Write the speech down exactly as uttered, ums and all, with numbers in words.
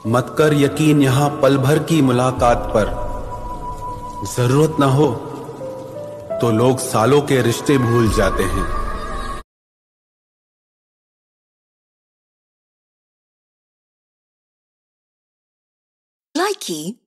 मत कर यकीन यहां पल भर की मुलाकात पर। जरूरत ना हो तो लोग सालों के रिश्ते भूल जाते हैं। Likey